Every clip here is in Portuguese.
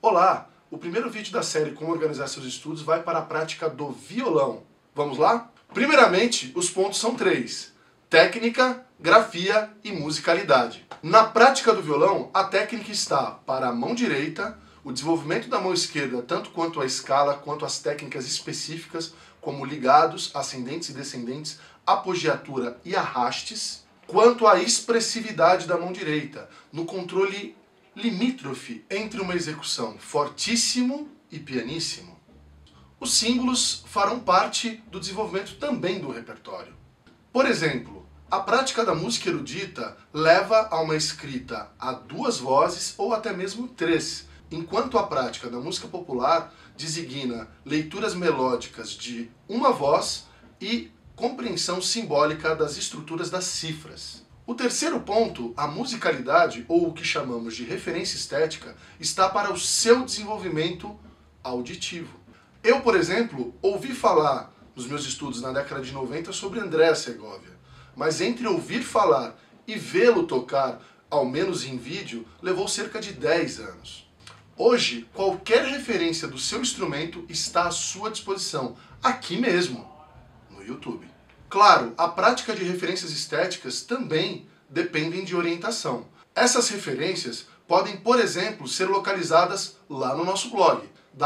Olá! O primeiro vídeo da série Como Organizar Seus Estudos vai para a prática do violão. Vamos lá? Primeiramente, os pontos são 3. Técnica, grafia e musicalidade. Na prática do violão, a técnica está para a mão direita, o desenvolvimento da mão esquerda, tanto quanto a escala, quanto as técnicas específicas, como ligados, ascendentes e descendentes, apogiatura e arrastes, quanto à expressividade da mão direita, no controle limítrofe entre uma execução fortíssimo e pianíssimo. Os símbolos farão parte do desenvolvimento também do repertório. Por exemplo, a prática da música erudita leva a uma escrita a 2 vozes ou até mesmo 3, enquanto a prática da música popular designa leituras melódicas de uma voz e compreensão simbólica das estruturas das cifras. O terceiro ponto, a musicalidade, ou o que chamamos de referência estética, está para o seu desenvolvimento auditivo. Eu, por exemplo, ouvi falar nos meus estudos na década de 90 sobre André Segovia, mas entre ouvir falar e vê-lo tocar, ao menos em vídeo, levou cerca de 10 anos. Hoje, qualquer referência do seu instrumento está à sua disposição, aqui mesmo, no YouTube. Claro, a prática de referências estéticas também dependem de orientação. Essas referências podem, por exemplo, ser localizadas lá no nosso blog,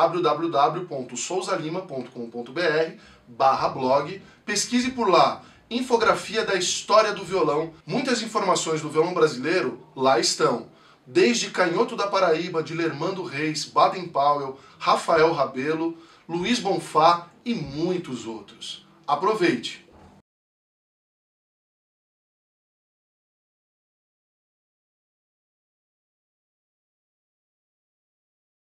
www.souzalima.com.br/blog. Pesquise por lá, infografia da história do violão. Muitas informações do violão brasileiro lá estão. Desde Canhoto da Paraíba, de Lermando Reis, Baden Powell, Rafael Rabelo, Luiz Bonfá e muitos outros. Aproveite!